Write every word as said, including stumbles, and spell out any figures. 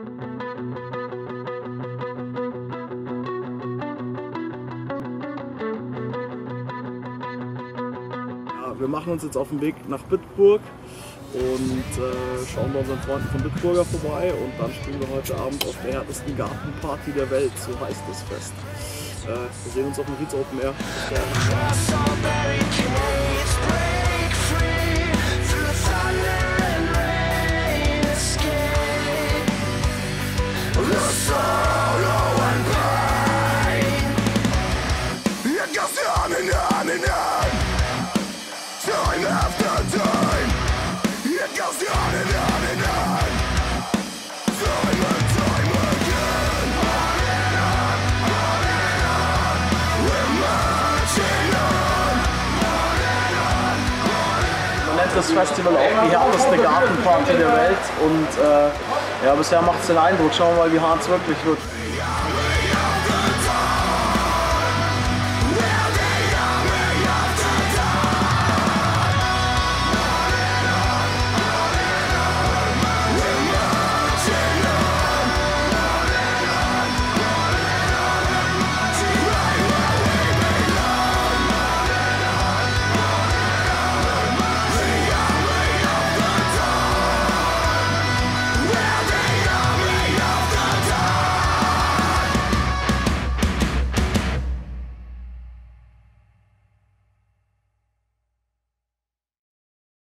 Wir machen uns jetzt auf den Weg nach Bitburg und äh, schauen bei unseren Freunden von Bitburger vorbei und dann spielen wir heute Abend auf der härtesten Gartenparty der Welt, so heißt das Fest. Äh, wir sehen uns auf dem Rietz Open Air. Time after time, it goes on and on and on. Time and time again. On and on, on and on. We're marching on. On and on, on and on. Man nennt das Festival auch die härteste Gartenparty der Welt und äh, ja, bisher macht es den Eindruck. Schauen wir mal, wie hart es wirklich wird.